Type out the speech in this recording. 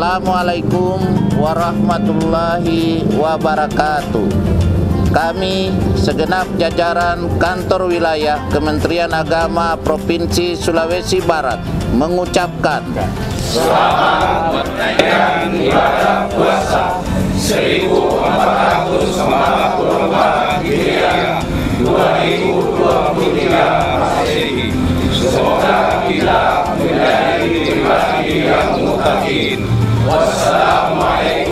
Assalamualaikum warahmatullahi wabarakatuh. Kami segenap jajaran kantor wilayah Kementerian Agama Provinsi Sulawesi Barat mengucapkan selamat menunaikan ibadah puasa 1444 Hijriah 2023 Masehi. Semoga kita menjadi pribadi yang muttaqin. Wassalamualaikum